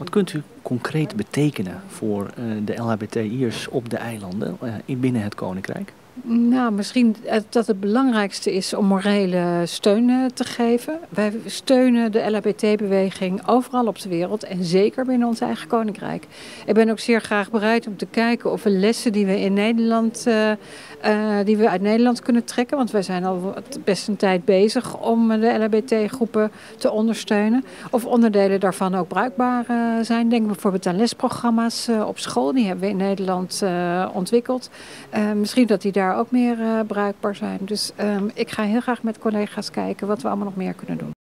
Wat kunt u concreet betekenen voor de LHBTI'ers op de eilanden binnen het Koninkrijk? Nou, misschien dat het belangrijkste is om morele steun te geven. Wij steunen de LHBT-beweging overal op de wereld en zeker binnen ons eigen koninkrijk. Ik ben ook zeer graag bereid om te kijken of we lessen die we in Nederland, die we uit Nederland kunnen trekken. Want wij zijn al best een tijd bezig om de LHBT-groepen te ondersteunen. Of onderdelen daarvan ook bruikbaar zijn. Denk bijvoorbeeld aan lesprogramma's op school. Die hebben we in Nederland ontwikkeld. Misschien dat die daar ook meer bruikbaar zijn. Dus ik ga heel graag met collega's kijken wat we allemaal nog meer kunnen doen.